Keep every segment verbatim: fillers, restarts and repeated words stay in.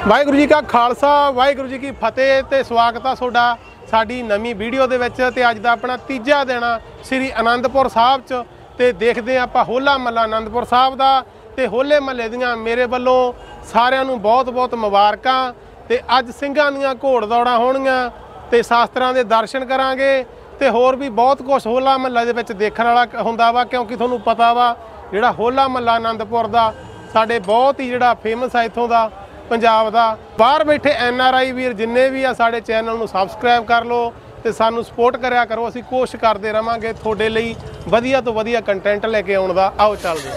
वाहिगुरू जी का खालसा वाहिगुरू जी की फतेह ते स्वागत है तुहाडा साडी नवीं वीडियो दे विच। ते अज दा अपना तीजा दिन आ श्री आनंदपुर साहब च ते देखदे आं आपां होला महला आनंदपुर साहब दा। ते होले महल्ले दियां मेरे वल्लों सारिआं नूं बहुत बहुत मुबारकां। ते अज ਸਿੰਘਾਂ ਦੀਆਂ घोड़ दौड़ां होणगीਆਂ ते शास्त्रां दे दर्शन करांगे ते होर भी बहुत कुछ होला महल्ले दे विच देखण वाला हुंदा वा, क्योंकि तुहानूं पता वा जिहड़ा होला महल्ला आनंदपुर दा साडे बहुत ही जिहड़ा फेमस है इत्थों दा पंजाब दा। बाहर बैठे एन आर आई वीर जिन्ने भी आ साडे चैनल नूं सबसक्राइब कर लो ते सानूं सपोर्ट करिया करो। असीं कोशिश करते रहांगे तुहाडे लई वधिया तो वधिया कंटेंट लैके आउण दा। आओ चलदे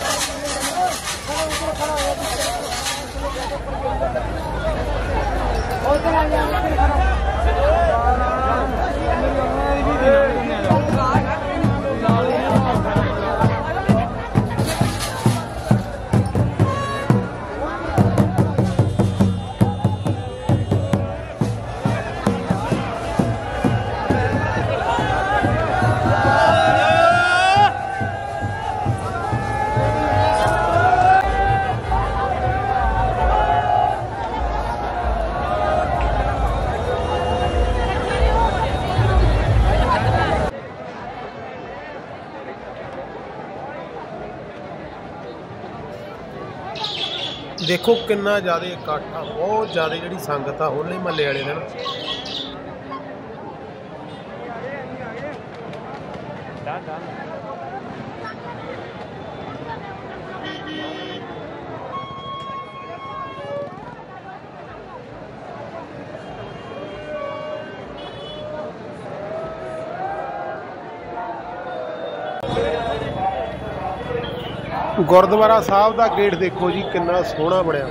देखो कितना ज़्यादा इकट्ठ आ, बहुत ज़्यादा जी संगत आ होले महल्ले वाले दिन। गुरुद्वारा साहब का गेट देखो जी कितना सोहना बनया।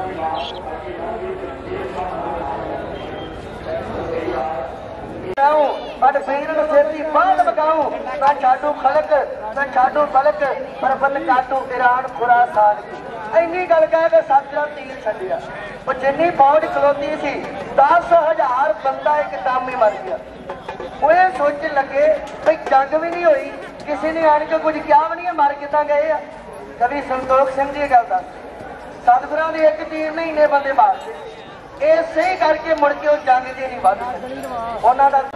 इन्नी गल कह के सतरा तीर छड्डिया जिन्नी फौज खलोती सी दस हजार बंदा एकदम ही मर गया। वो ये सोचन लगे भाई जंग भी नहीं हुई, किसी ने आन के कुछ क्या भी नहीं, मर कितना गए आ। कभी संतोख सिंह जी गल दस सतगुरां दी एक तीर नहीं इन्ने बंदे मारते, ये सही करके मुड़ के जंग जी नहीं वध उन्हां दा।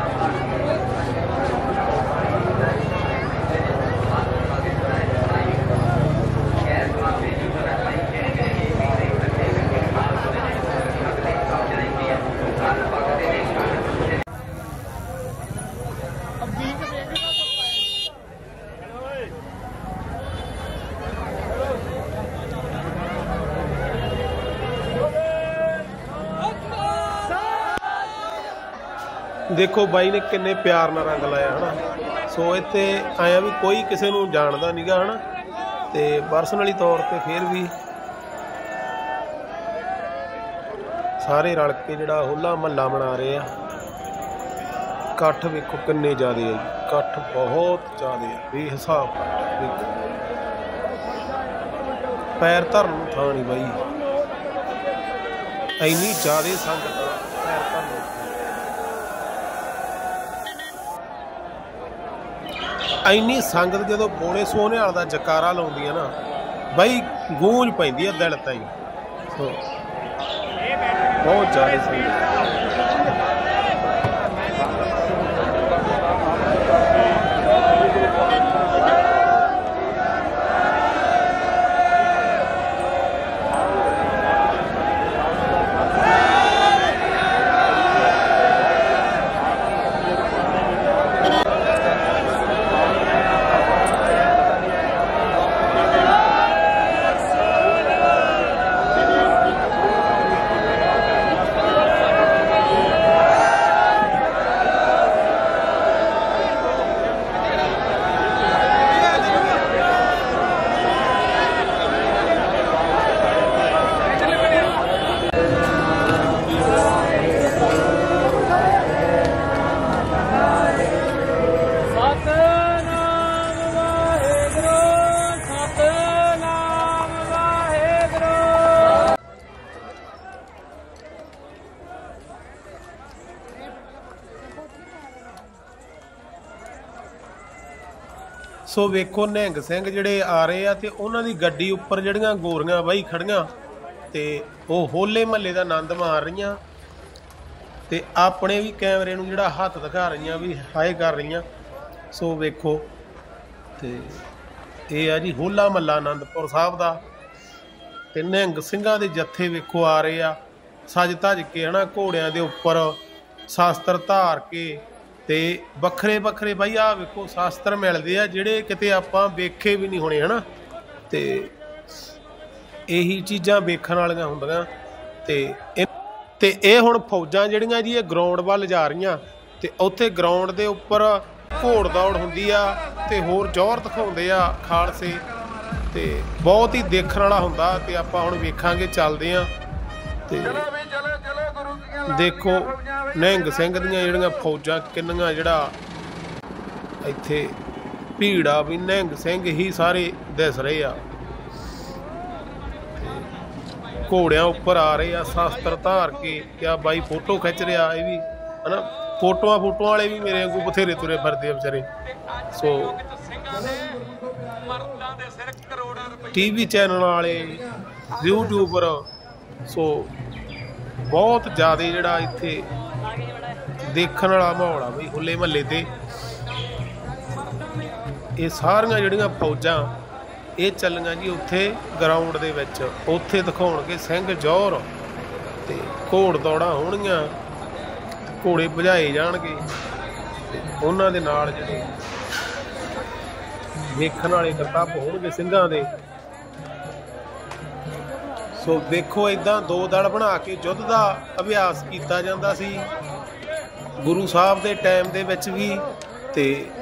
देखो बाई ने किन्ने प्यार नाल रंग लाया है ना। सो इत्थे आया भी कोई किसी नूं जानदा नहीं गा है ना, ते पर्सनली तौर पे फिर भी सारे रल के जिहड़ा होला महल्ला मना रहे आ। इकट्ठ वेखो किन्ने ज़्यादा है जी, इकट्ठ बहुत ज़्यादा है बेहिसाब। पैर धरन नूं थां नहीं बाई, इन्नी ज़्यादा संगत पैर धरन। इन्नी संगत जो बोले सोहने का जकारा लाउंदी है ना बई, गूंज पैंदी है दिल ताईं। सो बहुत ज़्यादा संगत। सो वेखो निहंग सिंह जिहड़े आ रहे आ ते उन्हां दी गड्डी उपर जिहड़ियां गोरियां बाई खड़ियां ਤੇ ਉਹ ਹੋਲੇ ਮਹੱਲੇ ਦਾ ਆਨੰਦ ਮਾਰ ਰਹੀਆਂ ਤੇ ਆਪਣੇ ਵੀ ਕੈਮਰੇ ਨੂੰ ਜਿਹੜਾ ਹੱਥ ਦਿਖਾ ਰਹੀਆਂ ਵੀ ਹਾਏ ਕਰ ਰਹੀਆਂ। ਸੋ ਵੇਖੋ ਤੇ ਇਹ ਆ ਜੀ ਹੋਲਾ ਮਹੱਲਾ ਆਨੰਦਪੁਰ ਸਾਹਿਬ ਦਾ ਤੇ ਨਿਹੰਗ ਸਿੰਘਾਂ ਦੇ ਜੱਥੇ ਵੇਖੋ ਆ ਰਹੇ ਆ ਸੱਜ ਧੱਜ ਕੇ ਹਨਾ, ਘੋੜਿਆਂ ਦੇ ਉੱਪਰ ਸ਼ਾਸਤਰ ਧਾਰ ਕੇ ਤੇ ਵੱਖਰੇ ਵੱਖਰੇ ਬਾਈ ਆ ਵੇਖੋ ਸ਼ਾਸਤਰ ਮਿਲਦੇ ਆ ਜਿਹੜੇ ਕਿਤੇ ਆਪਾਂ ਵੇਖੇ ਵੀ ਨਹੀਂ ਹੋਣੇ ਹਨਾ। ਤੇ ਇਹੀ ਚੀਜ਼ਾਂ ਵੇਖਣ ਵਾਲੀਆਂ ਹੁੰਦੀਆਂ ਤੇ ਤੇ ਇਹ ਹੁਣ ਫੌਜਾਂ ਜਿਹੜੀਆਂ ਜੀ ਇਹ ਗਰਾਊਂਡ ਵੱਲ ਜਾ ਰਹੀਆਂ ਤੇ ਉੱਥੇ ਗਰਾਊਂਡ ਦੇ ਉੱਪਰ ਘੋੜ ਦੌੜ ਹੁੰਦੀ ਆ ਤੇ ਹੋਰ ਜ਼ੋਰ ਦਿਖਾਉਂਦੇ ਆ ਖਾਲਸੇ ਤੇ ਬਹੁਤ ਹੀ ਦੇਖਣ ਵਾਲਾ ਹੁੰਦਾ ਤੇ ਆਪਾਂ ਹੁਣ ਵੇਖਾਂਗੇ, ਚੱਲਦੇ ਆ ਤੇ ਦੇਖੋ ਨਿਹੰਗ ਸਿੰਘ ਦੀਆਂ ਜਿਹੜੀਆਂ ਫੌਜਾਂ ਕਿੰਨੀਆਂ ਜਿਹੜਾ ਇੱਥੇ ਭੀੜ ਆ ਵੀ ਨਿਹੰਗ ਸਿੰਘ ਹੀ ਸਾਰੇ ਦਿਸ ਰਹੇ ਆ। ਘੋੜਿਆਂ ਉੱਪਰ ਆ ਰਹੇ ਆ ਸ਼ਾਸਤਰ ਧਾਰ ਕੇ ਕਿਆ ਬਾਈ ਫੋਟੋ ਖਿੱਚ ਰਿਹਾ ਇਹ ਵੀ ਹਨਾ, ਫੋਟੋਆਂ ਫੋਟੋਆਂ ਵਾਲੇ ਵੀ ਮੇਰੇ ਵਾਂਗੂ ਬਥੇਰੇ ਤੁਰੇ ਫਿਰਦੇ ਆ ਵਿਚਾਰੇ। ਸੋ ਟੀਵੀ ਚੈਨਲ ਵਾਲੇ ਯੂਟਿਊਬਰ ਸੋ ਬਹੁਤ ਜ਼ਿਆਦਾ ਜਿਹੜਾ ਇੱਥੇ ਦੇਖਣ ਵਾਲਾ ਮਾਹੌਲ ਆ ਬਈ ਹੋਲੇ ਮਹੱਲੇ ਤੇ। ਇਹ ਸਾਰੀਆਂ ਜਿਹੜੀਆਂ ਫੌਜਾਂ ਇਹ ਚੱਲੀਆਂ ਜੀ ਉੱਥੇ ਗਰਾਊਂਡ ਦੇ ਵਿੱਚ, ਉੱਥੇ ਦਿਖਾਉਣਗੇ ਸਿੰਘ ਜੌਹਰ ਤੇ ਘੋੜ ਦੌੜਾਂ ਹੋਣਗੀਆਂ, ਘੋੜੇ ਭਜਾਏ ਜਾਣਗੇ ਤੇ ਉਹਨਾਂ ਦੇ ਨਾਲ ਜਿਹੜੇ ਵੇਖਣ ਵਾਲੇ ਕਰਤੱਵ ਹੋਣਗੇ ਸਿੰਘਾਂ ਦੇ। ਸੋ ਦੇਖੋ ਇਦਾਂ ਦੋ ਦਲ ਬਣਾ ਕੇ ਯੁੱਧ ਦਾ ਅਭਿਆਸ ਕੀਤਾ ਜਾਂਦਾ ਸੀ ਗੁਰੂ ਸਾਹਿਬ ਦੇ ਟਾਈਮ ਦੇ ਵਿੱਚ ਵੀ। ਤੇ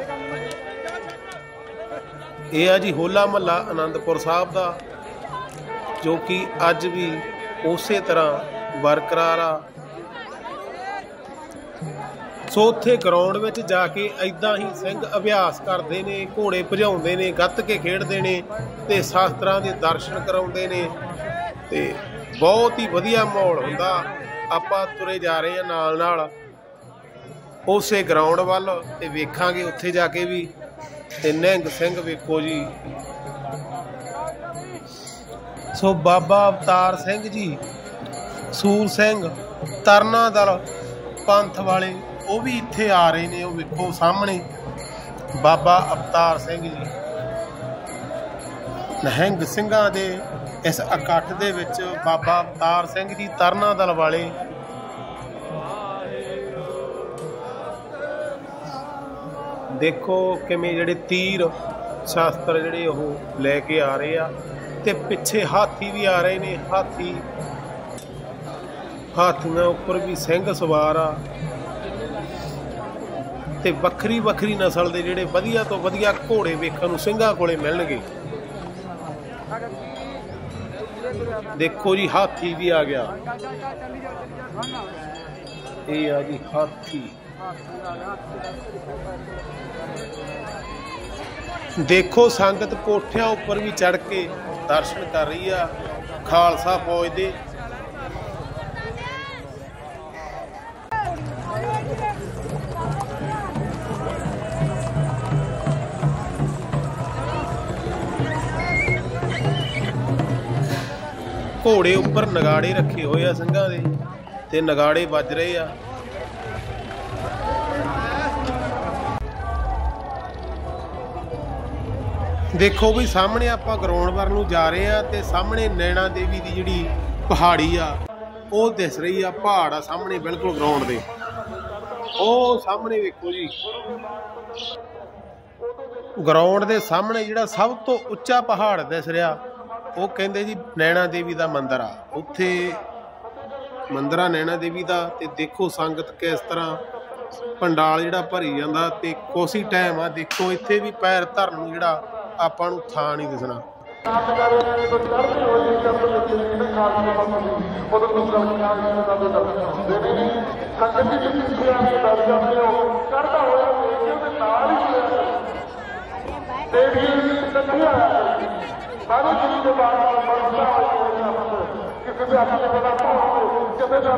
ਇਹ ਆ ਜੀ ਹੋਲਾ ਮਹੱਲਾ ਆਨੰਦਪੁਰ ਸਾਹਿਬ ਦਾ ਜੋ ਕਿ ਅੱਜ ਵੀ ਉਸੇ ਤਰ੍ਹਾਂ ਬਰਕਰਾਰ ਆ। ਸੋ ਉੱਥੇ ਗਰਾਊਂਡ ਵਿੱਚ ਜਾ ਕੇ ਇੱਦਾਂ ਹੀ ਸਿੰਘ ਅਭਿਆਸ ਕਰਦੇ ਨੇ, ਘੋੜੇ ਭਜਾਉਂਦੇ ਨੇ, ਗੱਤਕੇ ਖੇਡਦੇ ਨੇ ਤੇ ਸ਼ਾਸਤਰਾਂ ਦੇ ਦਰਸ਼ਨ ਕਰਾਉਂਦੇ ਨੇ ਤੇ ਬਹੁਤ ਹੀ ਵਧੀਆ ਮਾਹੌਲ ਹੁੰਦਾ। ਆਪਾਂ ਤੁਰੇ ਜਾ ਰਹੇ ਹਾਂ ਨਾਲ ਨਾਲ ਉਸੇ ਗਰਾਊਂਡ ਵੱਲ ਤੇ ਵੇਖਾਂਗੇ ਉੱਥੇ ਜਾ ਕੇ ਵੀ। ਤੇ ਨਿਹੰਗ ਸਿੰਘ ਵੇਖੋ ਜੀ, ਸੋ ਬਾਬਾ ਅਵਤਾਰ ਸਿੰਘ ਜੀ, ਸੂਰ ਸਿੰਘ, ਤਰਨਾ ਦਲ ਪੰਥ ਵਾਲੇ ਉਹ ਵੀ ਇੱਥੇ ਆ ਰਹੇ ਨੇ। ਉਹ ਵੇਖੋ ਸਾਹਮਣੇ ਬਾਬਾ ਅਵਤਾਰ ਸਿੰਘ ਜੀ ਨਿਹੰਗ ਸਿੰਘਾਂ ਦੇ ਇਸ ਇਕੱਠ ਦੇ ਵਿੱਚ ਬਾਬਾ ਅਵਤਾਰ ਸਿੰਘ ਜੀ ਤਰਨਾ ਦਲ ਵਾਲੇ ਦੇਖੋ ਕਿਵੇਂ ਜਿਹੜੇ ਤੀਰ ਸ਼ਾਸਤਰ ਜਿਹੜੇ ਉਹ ਲੈ ਕੇ ਆ ਰਹੇ ਆ ਤੇ ਪਿੱਛੇ ਹਾਥੀ ਵੀ ਆ ਰਹੇ ਨੇ। ਹਾਥੀ ਹਾਥੀਆਂ ਉੱਪਰ ਵੀ ਸਿੰਘ ਸਵਾਰ ਆ ਤੇ ਵੱਖਰੀ ਵੱਖਰੀ ਨਸਲ ਦੇ ਜਿਹੜੇ ਵਧੀਆ ਤੋਂ ਵਧੀਆ ਘੋੜੇ ਵੇਖਣ ਨੂੰ ਸਿੰਘਾਂ ਕੋਲੇ ਮਿਲਣਗੇ। ਦੇਖੋ ਜੀ ਹਾਥੀ ਵੀ ਆ ਗਿਆ, ਇਹ ਆ ਜੀ ਹਾਥੀ। ਦੇਖੋ ਸੰਗਤ ਕੋਠਿਆਂ ਉੱਪਰ ਵੀ ਚੜ੍ਹ ਕੇ ਦਰਸ਼ਨ ਕਰ ਰਹੀ ਆ ਖਾਲਸਾ ਫੌਜ ਦੇ। ਘੋੜੇ ਉੱਪਰ ਨਗਾੜੇ ਰੱਖੇ ਹੋਏ ਆ ਸਿੰਘਾਂ ਦੇ ਤੇ ਨਗਾੜੇ ਵੱਜ ਰਹੇ ਆ। ਦੇਖੋ ਵੀ ਸਾਹਮਣੇ ਆਪਾਂ ਗਰਾਊਂਡ ਵੱਲ ਨੂੰ ਜਾ ਰਹੇ ਆ ਤੇ ਸਾਹਮਣੇ ਨੈਣਾ ਦੇਵੀ ਦੀ ਜਿਹੜੀ ਪਹਾੜੀ ਆ ਉਹ ਦਿਸ ਰਹੀ ਆ। ਪਹਾੜ ਆ ਸਾਹਮਣੇ ਬਿਲਕੁਲ ਗਰਾਊਂਡ ਦੇ, ਉਹ ਸਾਹਮਣੇ ਵੇਖੋ ਜੀ ਗਰਾਊਂਡ ਦੇ ਸਾਹਮਣੇ ਜਿਹੜਾ ਸਭ ਤੋਂ ਉੱਚਾ ਪਹਾੜ ਦਿਸ ਰਿਹਾ ਉਹ ਕਹਿੰਦੇ ਜੀ ਨੈਣਾ ਦੇਵੀ ਦਾ ਮੰਦਿਰ ਆ। ਉੱਥੇ ਮੰਦਿਰ ਆ ਨੈਣਾ ਦੇਵੀ ਦਾ ਤੇ ਦੇਖੋ ਸੰਗਤ ਕਿਸ ਤਰ੍ਹਾਂ ਪੰਡਾਲ ਜਿਹੜਾ ਭਰੀ ਜਾਂਦਾ ਤੇ ਕੋਸੀ ਟਾਈਮ ਆ। ਦੇਖੋ ਇੱਥੇ ਵੀ ਪੈਰ ਧਰਨ ਨੂੰ ਜਿਹੜਾ ਆਪਾਂ ਨੂੰ ਥਾਂ ਨਹੀਂ ਦਿਸਣਾ।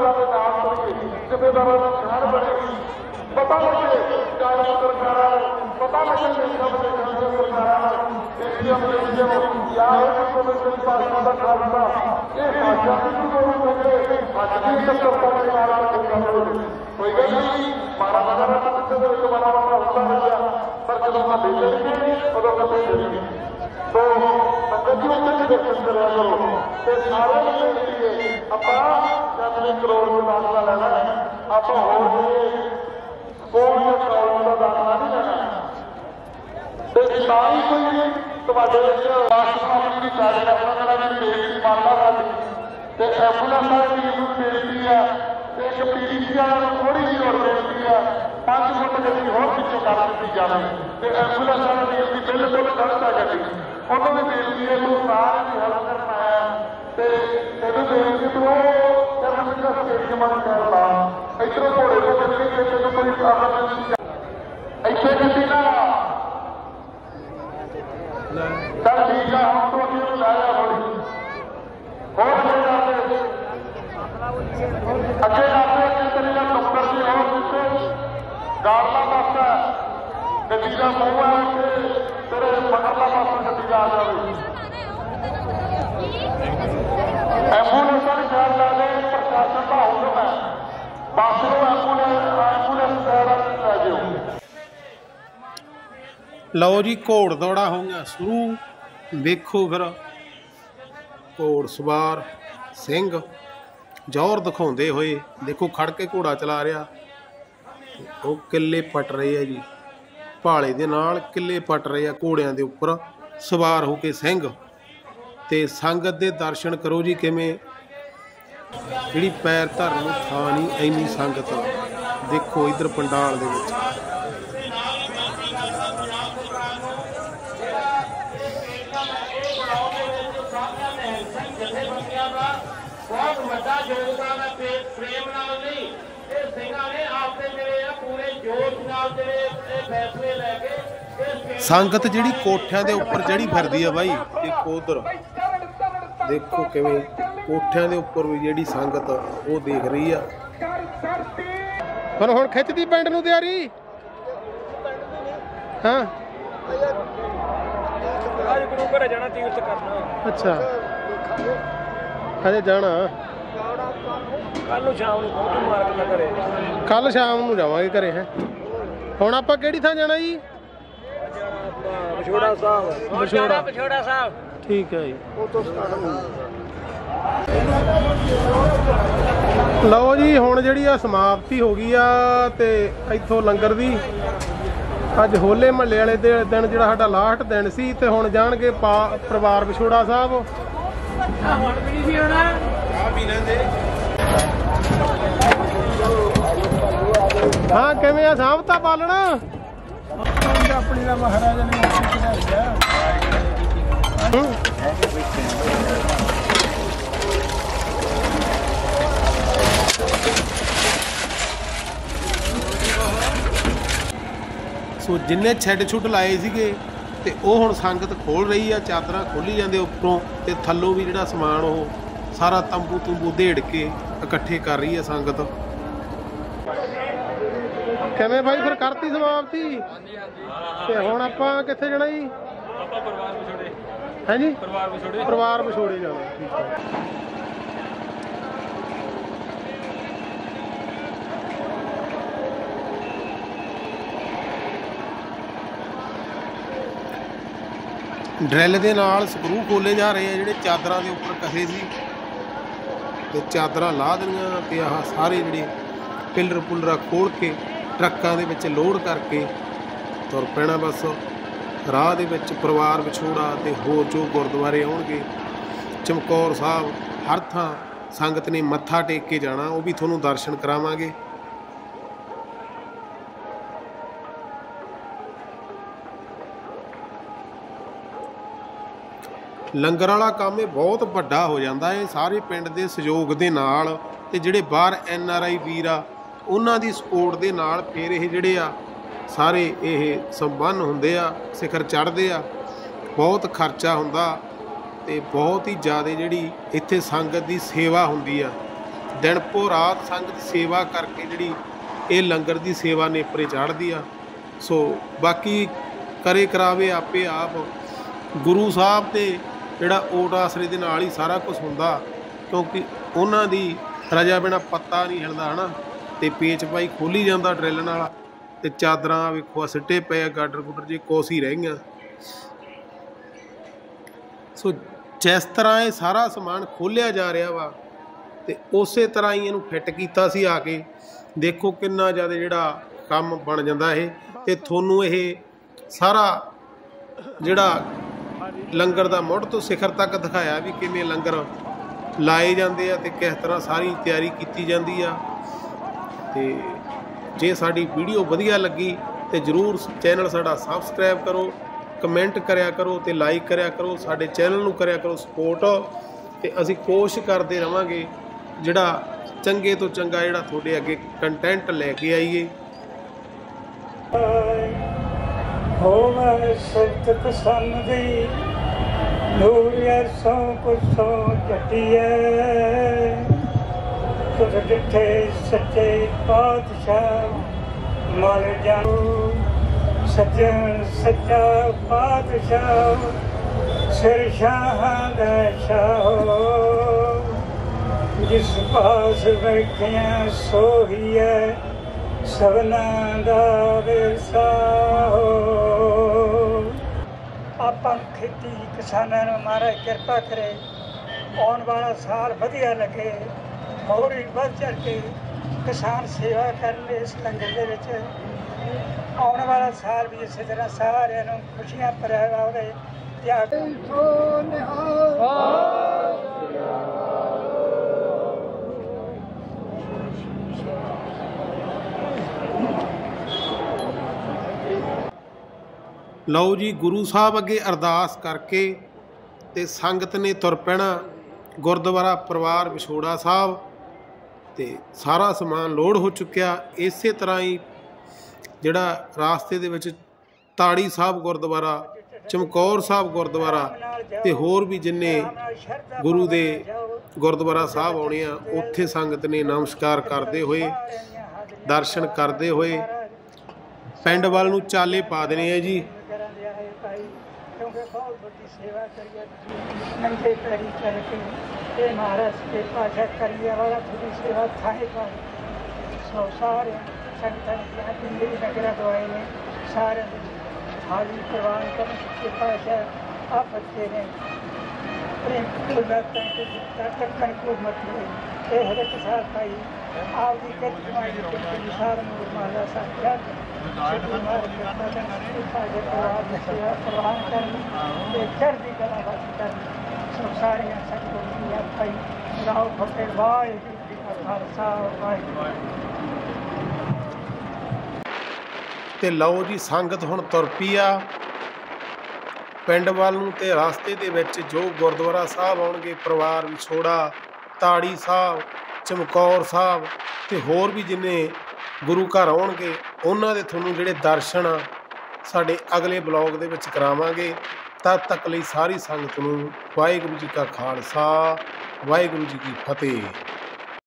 पता लगे ਪਤਾ ਲੱਗੇ ਦੇਸ਼ਾਂ ਵਿਦੇਸ਼ਾਂ ਦੀਆਂ ਸਰਕਾਰਾਂ ਇੰਡੀਆ ਮਲੇਸ਼ੀਆ ਜਾਂ ਇਹ ਕੋਈ ਭਾਸ਼ਾ ਦਾ ਖਾਲਸਾ ਇਹ ਭਾਸ਼ਾ ਦੀ ਕੋਈ ਕਹਿੰਦੇ ਅੱਜ ਦੀ ਸੱਤਰ ਦੇ ਨਾਲ ਕੋਈ ਗੱਲ ਨਹੀਂ ਬਾਰਾਂ ਬਾਰਾਂ ਤੱਕ ਦੇ ਵਿੱਚ ਬੜਾ ਬੜਾ ਹੁੰਦਾ ਰਿਹਾ ਪਰ ਜਦੋਂ ਆਪਾਂ ਦੇਖਦੇ ਉਦੋਂ ਕਦੇ ਨਹੀਂ ਤੋ ਸੰਗਤ ਜੀ ਉੱਤੇ ਵੀ ਦਰਸ਼ਨ ਕਰਿਆ ਕਰੋ ਤੇ ਸਾਰੇ ਨੂੰ ਬੇਨਤੀ ਹੈ ਆਪਾਂ ਚਾਲੀ ਕਰੋੜ ਦਾ ਦਾਖਲਾ ਲੈਣਾ ਆਪਾਂ ਹੋਰ ਸਕੂਲ ਜਾਂ ਕਾਲਜ ਦਾ ਦਾਖਲਾ ਨਹੀਂ ਲੈਣਾ ਤੇ ਤਾਂ ਹੀ ਕੋਈ ਤੁਹਾਡੇ ਵਿੱਚ ਰਾਸ਼ਟਰਪਤੀ ਦੀ ਗੱਲ ਕਰਨਾ ਦੀ ਬੇਨਤੀ ਮੰਨਦਾ ਸਾਡੀ ਤੇ ਐਂਬੂਲੈਂਸਾਂ ਦੀ ਨੂੰ ਬੇਨਤੀ ਆ ਤੇ ਇੱਕ ਪੀਡੀਸੀ ਵਾਲਿਆਂ ਨੂੰ ਥੋੜ੍ਹੀ ਜਿਹੀ ਹੋਰ ਬੇਨਤੀ ਆ ਪੰਜ ਫੁੱਟ ਗੱਡੀ ਹੋਰ ਪਿੱਛੇ ਕਰ ਦਿੱਤੀ ਜਾਵੇ ਤੇ ਐਂਬੂਲੈਂਸਾਂ ਦੀ ਬੇਨਤੀ ਬਿਲਕੁਲ ਗਲਤ ਆ ਗੱਡੀ ਉਹਨੂੰ ਵੀ ਬੇਨਤੀ ਹੈ ਤੂੰ ਸਾਰੇ ਦੀ ਹੱਲ ਕਰਨ ਆਇਆ ਤੇ ਇਹਨੂੰ ਬੇਨਤੀ ਤੂੰ ਕਰਨ ਦਾ ਸਟੇਡੀਅਮ ਨੂੰ ਕਰ ਲਾ ਇੱਧਰੋਂ ਘੋੜੇ ਤੋਂ ਚੱਲੀ ਤੇ ਤੈਨੂੰ ਕੋਈ ਪ੍ਰੋਬਲਮ ਨਹੀਂ ਇੱਥੇ ਗੱਡੀ ਨਾ ਚੱਲ ਠੀਕ ਆ ਹੁਣ ਤੂੰ ਅੱਗੇ ਨੂੰ ਲੈ ਜਾ ਹੌਲੀ ਹੋਰ ਅੱਗੇ ਜਾਂਦੇ ਅੱਗੇ ਜਾਂਦੇ ਅੱਗੇ ਤੇਰੇ ਨਾਲ ਟੱਕਰ ਦੀ ਹੋਰ ਪਿੱਛੇ ਗਾੜਲਾ ਪਾਸਾ ਗੱਡੀ ਦਾ ਮੂੰਹ ਹੈ ਕਿ ਤੇਰੇ ਮਗਰਲਾ ਪਾਸਾ ਗੱਡੀ ਆ ਜਾਵੇ ਐਂਬੂਲੈਂਸਾਂ ਦੀ ਖਿਆਲ ਲੈ ਲੈ ਪ੍ਰਸ਼ਾਸਨ ਦਾ ਹੁਕਮ ਹੈ ਬੱਸ ਨੂੰ ਐਂਬੂਲੈਂਸ ਐਂਬੂਲੈਂਸ ਲੈ ਜਾਓ। ਲਓ ਜੀ ਘੋੜ ਦੌੜਾ ਹੋ ਗਿਆ ਸ਼ੁਰੂ ਵੇਖੋ ਫਿਰ ਘੋੜ ਸਵਾਰ ਸਿੰਘ ਜ਼ੋਰ ਦਿਖਾਉਂਦੇ ਹੋਏ ਦੇਖੋ ਖੜ ਕੇ ਘੋੜਾ ਚਲਾ ਰਿਹਾ ਉਹ ਕਿੱਲੇ ਪੱਟ ਰਹੇ ਆ ਜੀ ਭਾਲੇ ਦੇ ਨਾਲ ਕਿੱਲੇ ਪੱਟ ਰਹੇ ਆ ਘੋੜਿਆਂ ਦੇ ਉੱਪਰ ਸਵਾਰ ਹੋ ਕੇ ਸਿੰਘ ਤੇ ਸੰਗਤ ਦੇ ਦਰਸ਼ਨ ਕਰੋ ਜੀ ਕਿਵੇਂ ਜਿਹੜੀ ਪੈਰ ਧਰਨ ਨੂੰ ਥਾਂ ਨਹੀਂ ਇੰਨੀ ਸੰਗਤ ਦੇਖੋ ਇੱਧਰ ਪੰਡਾਲ ਦੇ ਵਿੱਚ बहुत बड़ा योगदान है प्रेम नाल नहीं ये ਸਿੰਘਾਂ ने आपने ਜਿਹੜੇ ਆ ਪੂਰੇ ਜੋਸ਼ ਨਾਲ ਜਿਹੜੇ ਇਹ ਫੈਸਲੇ ਲੈ ਕੇ ਸੰਗਤ ਜਿਹੜੀ ਕੋਠਿਆਂ ਦੇ ਉੱਪਰ ਜਿਹੜੀ ਫਿਰਦੀ ਆ ਬਾਈ ਇੱਕ ਉਧਰ ਦੇਖੋ ਕਿਵੇਂ ਕੋਠਿਆਂ ਦੇ ਉੱਪਰ ਵੀ ਜਿਹੜੀ ਸੰਗਤ ਉਹ ਦੇਖ ਰਹੀ ਆ ਪਰ ਹੁਣ ਖਿੱਚਦੀ ਪਿੰਡ ਨੂੰ ਤਿਆਰੀ ਹਾਂ ਅੱਜ ਗੁਰੂ ਘਰੇ ਜਾਣਾ ਤੀਰਥ ਕਰਨਾ ਅੱਛਾ ਹਜੇ ਜਾਣਾ ਕੱਲ ਨੂੰ ਸ਼ਾਮ ਨੂੰ ਪਹੁੰਚੂ ਮਾਰਕ ਨਾ ਘਰੇ ਕੱਲ ਸ਼ਾਮ ਨੂੰ ਜਾਵਾਂਗੇ ਘਰੇ ਹੈ ਹੁਣ ਆਪਾਂ ਕਿਹੜੀ ਥਾਂ ਜਾਣਾ ਜੀ ਵਿਛੋੜਾ ਸਾਹਿਬ ਵਿਛੋੜਾ ਵਿਛੋੜਾ ਸਾਹਿਬ ਠੀਕ ਹੈ ਜੀ ਲਓ ਜੀ ਹੁਣ ਜਿਹੜੀ ਆ ਸਮਾਪਤੀ ਹੋ ਗਈ ਆ ਤੇ ਇੱਥੋਂ ਲੰਗਰ ਦੀ ਅੱਜ ਹੋਲੇ ਮਹੱਲੇ ਵਾਲੇ ਦੇ ਦਿਨ ਜਿਹੜਾ ਸਾਡਾ ਲਾਸਟ ਦਿਨ ਸੀ ਤੇ ਹੁਣ ਜਾਣਗੇ ਪਰਿਵਾਰ ਵਿਛੋੜਾ ਸਾਹਿਬ ਹੁਣ ਵੀ ਸੀ ਹੋਣਾ ਚਾਹ ਪੀ ਲੈਂਦੇ ਹਾਂ ਕਿਵੇਂ ਆ ਸਾਹਮਤਾ ਪਾਲਣਾ ਆਪਣੀ ਦਾ ਮਹਾਰਾਜਾ ਨੇ ਚੜਾਇਆ ਸੋ ਜਿੰਨੇ ਛੱਡ ਛੁੱਟ ਲਾਏ ਸੀਗੇ ਤੇ ਉਹ ਹੁਣ ਸੰਗਤ ਖੋਲ ਰਹੀ ਆ ਚਾਦਰਾਂ ਖੋਲੀ ਜਾਂਦੇ ਉੱਪਰੋਂ ਤੇ ਥੱਲੋਂ ਵੀ ਜਿਹੜਾ ਸਮਾਨ ਉਹ ਸਾਰਾ ਤੰਬੂ ਤੁੰਬੂ ਢੇੜ ਕੇ ਇਕੱਠੇ ਕਰ ਰਹੀ ਆ ਸੰਗਤ ਕਿਵੇਂ ਭਾਈ ਫਿਰ ਕਰਤੀ ਸਮਾਪਤੀ ਤੇ ਹੁਣ ਆਪਾਂ ਕਿੱਥੇ ਜਾਣਾ ਜੀ ਆਪਾਂ ਪਰਿਵਾਰ ਵਿਛੋੜੇ ਹੈ ਜੀ ਪਰਿਵਾਰ ਵਿਛੋੜੇ ਪਰਿਵਾਰ ਵਿਛੋੜੇ ਜਾਣਾ ਠੀਕ ਹੈ ਡਰਿੱਲ ਦੇ ਨਾਲ ਸਕਰੂ ਖੋਲੇ ਜਾ ਰਹੇ ਆ ਜਿਹੜੇ ਚਾਦਰਾਂ ਦੇ ਉੱਪਰ ਕਸੇ ਸੀ ਤੇ ਚਾਦਰਾਂ ਲਾਹ ਦੇਣੀਆਂ ਤੇ ਆਹ ਸਾਰੇ ਜਿਹੜੇ ਪਿੱਲਰ ਪੁੱਲਰਾ ਖੋਲ ਕੇ ਟਰੱਕਾਂ ਦੇ ਵਿੱਚ ਲੋਡ ਕਰਕੇ ਤੁਰ ਪੈਣਾ ਬਸ ਰਾਹ ਦੇ ਵਿੱਚ ਪਰਿਵਾਰ ਵਿਛੋੜਾ ਤੇ ਹੋਰ ਜੋ ਗੁਰਦੁਆਰੇ ਆਉਣਗੇ ਚਮਕੌਰ ਸਾਹਿਬ ਹਰ ਥਾਂ ਸੰਗਤ ਨੇ ਮੱਥਾ ਟੇਕ ਕੇ ਜਾਣਾ ਉਹ ਵੀ ਤੁਹਾਨੂੰ ਦਰਸ਼ਨ ਕਰਾਵਾਂਗੇ ਲੰਗਰ ਵਾਲਾ ਕੰਮ ਇਹ ਬਹੁਤ ਵੱਡਾ ਹੋ ਜਾਂਦਾ ਹੈ ਸਾਰੇ ਪਿੰਡ ਦੇ ਸਹਿਯੋਗ ਦੇ ਨਾਲ ਤੇ ਜਿਹੜੇ ਬਾਹਰ ਐਨ ਆਰ ਆਈ ਵੀਰ ਆ ਉਹਨਾਂ ਦੀ ਸਪੋਰਟ ਦੇ ਨਾਲ ਫਿਰ ਇਹ ਜਿਹੜੇ ਆ ਸਾਰੇ ਇਹ ਸੰਪੰਨ ਹੁੰਦੇ ਆ ਸਿਖਰ ਚੜ੍ਹਦੇ ਆ ਬਹੁਤ ਖਰਚਾ ਹੁੰਦਾ ਤੇ ਬਹੁਤ ਹੀ ਜ਼ਿਆਦਾ ਜਿਹੜੀ ਇੱਥੇ ਸੰਗਤ ਦੀ ਸੇਵਾ ਹੁੰਦੀ ਆ ਦਿਨ ਪੋ ਰਾਤ ਸੰਗਤ ਸੇਵਾ ਕਰਕੇ ਜਿਹੜੀ ਇਹ ਲੰਗਰ ਦੀ ਸੇਵਾ ਨੇਪਰੇ ਚੜ੍ਹਦੀ ਆ ਸੋ ਬਾਕੀ ਕਰੇ ਕਰਾਵੇ ਆਪੇ ਆਪ। ਗੁਰੂ ਸਾਹਿਬ ਤੇ ਜਿਹੜਾ ਓਟ ਆਸਰੇ ਦੇ ਨਾਲ ਹੀ ਸਾਰਾ ਕੁਝ ਹੁੰਦਾ, ਕਿਉਂਕਿ ਉਹਨਾਂ ਦੀ ਰਜਾ ਬਿਨਾਂ ਪੱਤਾ ਨਹੀਂ ਹਿਲਦਾ ਹੈ ਨਾ। ਅਤੇ ਪੇਚ ਪਾਈ ਖੋਲ੍ਹੀ ਜਾਂਦਾ ਡਰਿੱਲ ਨਾਲ, ਅਤੇ ਚਾਦਰਾਂ ਵੇਖੋ ਆ ਸਿੱਟੇ ਪਏ ਆ, ਗਾਡਰ ਗੁੱਡਰ ਜੇ ਕੁਛ ਹੀ ਰਹਿ ਗਈਆਂ। ਸੋ ਜਿਸ ਤਰ੍ਹਾਂ ਇਹ ਸਾਰਾ ਸਮਾਨ ਖੋਲ੍ਹਿਆ ਜਾ ਰਿਹਾ ਵਾ, ਅਤੇ ਉਸੇ ਤਰ੍ਹਾਂ ਹੀ ਇਹਨੂੰ ਫਿੱਟ ਕੀਤਾ ਸੀ ਆ ਕੇ। ਦੇਖੋ ਕਿੰਨਾ ਜ਼ਿਆਦਾ ਜਿਹੜਾ ਕੰਮ ਬਣ ਜਾਂਦਾ ਇਹ। ਅਤੇ ਤੁਹਾਨੂੰ ਇਹ ਸਾਰਾ ਜਿਹੜਾ ਲੰਗਰ ਦਾ ਮੁੱਢ ਤੋਂ ਸਿਖਰ ਤੱਕ ਦਿਖਾਇਆ ਵੀ ਕਿਵੇਂ ਲੰਗਰ ਲਾਏ ਜਾਂਦੇ ਆ ਅਤੇ ਕਿਸ ਤਰ੍ਹਾਂ ਸਾਰੀ ਤਿਆਰੀ ਕੀਤੀ ਜਾਂਦੀ ਆ। ਅਤੇ ਜੇ ਸਾਡੀ ਵੀਡੀਓ ਵਧੀਆ ਲੱਗੀ ਤਾਂ ਜ਼ਰੂਰ ਚੈਨਲ ਸਾਡਾ ਸਬਸਕ੍ਰਾਈਬ ਕਰੋ, ਕਮੈਂਟ ਕਰਿਆ ਕਰੋ ਅਤੇ ਲਾਈਕ ਕਰਿਆ ਕਰੋ। ਸਾਡੇ ਚੈਨਲ ਨੂੰ ਕਰਿਆ ਕਰੋ ਸਪੋਰਟ, ਅਤੇ ਅਸੀਂ ਕੋਸ਼ਿਸ਼ ਕਰਦੇ ਰਹਾਂਗੇ ਜਿਹੜਾ ਚੰਗੇ ਤੋਂ ਚੰਗਾ ਜਿਹੜਾ ਤੁਹਾਡੇ ਅੱਗੇ ਕੰਟੈਂਟ ਲੈ ਕੇ ਆਈਏ। ਹੋਵੇ ਸਿਫਤ ਪਸੰਦ ਦੀ ਨੂਰ ਅਰਸੋਂ ਕੁਸੋਂ ਜੱਟੀਏ, ਤੁਧ ਡਿੱਠੇ ਸੱਚੇ ਪਾਤਸ਼ਾਹ ਮਰ ਜਾਓ। ਸੱਜਣ ਸੱਚਾ ਪਾਤਸ਼ਾਹ ਸਿਰ ਸ਼ਾਹਾਂ ਦਾ ਸ਼ਾਹ, ਜਿਸ ਪਾਸ ਬੈਠਿਆ ਸੋਹੀਏ ਸਭਨਾਂ ਦਾ ਵਿਰਸਾ। ਆਪਾਂ ਖੇਤੀ ਕਿਸਾਨਾਂ ਨੂੰ ਮਹਾਰਾਜ ਕਿਰਪਾ ਕਰੇ, ਆਉਣ ਵਾਲਾ ਸਾਲ ਵਧੀਆ ਲੱਗੇ, ਹੋਰ ਵੀ ਵੱਧ ਚੜ੍ਹ ਕੇ ਕਿਸਾਨ ਸੇਵਾ ਕਰਨ ਇਸ ਲੰਗਰ ਦੇ ਵਿੱਚ। ਆਉਣ ਵਾਲਾ ਸਾਲ ਵੀ ਇਸੇ ਤਰ੍ਹਾਂ ਸਾਰਿਆਂ ਨੂੰ ਖੁਸ਼ੀਆਂ ਭਰਿਆ ਹੋਵੇ। ਲਓ ਜੀ, ਗੁਰੂ ਸਾਹਿਬ ਅੱਗੇ ਅਰਦਾਸ ਕਰਕੇ ਅਤੇ ਸੰਗਤ ਨੇ ਤੁਰ ਪੈਣਾ ਗੁਰਦੁਆਰਾ ਪਰਿਵਾਰ ਵਿਛੋੜਾ ਸਾਹਿਬ, ਅਤੇ ਸਾਰਾ ਸਮਾਨ ਲੋਡ ਹੋ ਚੁੱਕਿਆ। ਇਸੇ ਤਰ੍ਹਾਂ ਹੀ ਜਿਹੜਾ ਰਾਸਤੇ ਦੇ ਵਿੱਚ ਤਾੜੀ ਸਾਹਿਬ ਗੁਰਦੁਆਰਾ, ਚਮਕੌਰ ਸਾਹਿਬ ਗੁਰਦੁਆਰਾ ਅਤੇ ਹੋਰ ਵੀ ਜਿੰਨੇ ਗੁਰੂ ਦੇ ਗੁਰਦੁਆਰਾ ਸਾਹਿਬ ਆਉਣੇ ਆ, ਉੱਥੇ ਸੰਗਤ ਨੇ ਨਮਸਕਾਰ ਕਰਦੇ ਹੋਏ, ਦਰਸ਼ਨ ਕਰਦੇ ਹੋਏ ਪਿੰਡ ਵੱਲ ਨੂੰ ਚਾਲੇ ਪਾ ਦੇਣੇ ਆ ਜੀ। ਕਿਉਂਕਿ ਬਹੁਤ ਵੱਡੀ ਸੇਵਾ ਕਰੀਏ, ਨੰਗੇ ਪੈਰੀ ਚੱਲ ਕੇ ਇਹ ਮਹਾਰਾਜ ਦੇ ਪਾਸ਼ਾ ਕਰੀਏ ਵਾਲਾ ਤੁਹਾਡੀ ਸੇਵਾ ਥਾਏ ਪਾ। ਸੋ ਸਾਰੇ ਸੰਗਤਾਂ ਦੀਆਂ ਜਿੰਨੇ ਵੀ ਨਗਰਾਂ ਤੋਂ ਆਏ ਨੇ ਸਾਰਿਆਂ ਦੀ ਹਾਜ਼ਰੀ ਪ੍ਰਵਾਨ ਕਰਨ ਸੱਚੇ ਪਾਤਸ਼ਾਹ ਆਪ ਬੱਚੇ ਨੇ ਪ੍ਰੇਮ ਖੁੱਲ੍ਹਾ ਤੱਕ ਤੱਕਣ ਕੋ ਮਤ ਇਹ ਹਰੇਕ ਸਾਲ ਪਾਈ ਆਪ ਦੀ ਕਿਰਪਾ ਦੀ ਸਾਰ ਨੂੰ ਮਾਲਾ ਸਾਹਿਬ ਪ੍ਰਵਾਨ ਕਰਨ ਅਤੇ ਚੜ੍ਹਦੀ ਕਲਾ ਵਾਸੀ ਕਰਨ। ਸੋ ਸਾਰੀਆਂ ਸੰਗਤਾਂ ਦੀਆਂ ਭਾਈ ਰਾਓ ਫਤਿਹ। ਵਾਹਿਗੁਰੂ ਜੀ ਕਾ ਖਾਲਸਾ ਵਾਹਿਗੁਰੂ। ਅਤੇ ਲਓ ਜੀ, ਸੰਗਤ ਹੁਣ ਤੁਰ ਪਈ ਆ ਪਿੰਡ ਵੱਲ ਨੂੰ, ਅਤੇ ਰਸਤੇ ਦੇ ਵਿੱਚ ਜੋ ਗੁਰਦੁਆਰਾ ਸਾਹਿਬ ਆਉਣਗੇ, ਪਰਿਵਾਰ ਵਿਛੋੜਾ, ਤਾੜੀ ਸਾਹਿਬ, ਚਮਕੌਰ ਸਾਹਿਬ ਅਤੇ ਹੋਰ ਵੀ ਜਿੰਨੇ ਗੁਰੂ ਘਰ ਆਉਣਗੇ, ਉਹਨਾਂ ਦੇ ਤੁਹਾਨੂੰ ਜਿਹੜੇ ਦਰਸ਼ਨ ਆ ਸਾਡੇ ਅਗਲੇ ਬਲੌਗ ਦੇ ਵਿੱਚ ਕਰਾਵਾਂਗੇ। ਤਦ ਤੱਕ ਲਈ ਸਾਰੀ ਸੰਗਤ ਨੂੰ ਵਾਹਿਗੁਰੂ ਜੀ ਕਾ ਖਾਲਸਾ, ਵਾਹਿਗੁਰੂ ਜੀ ਕੀ ਫਤਿਹ।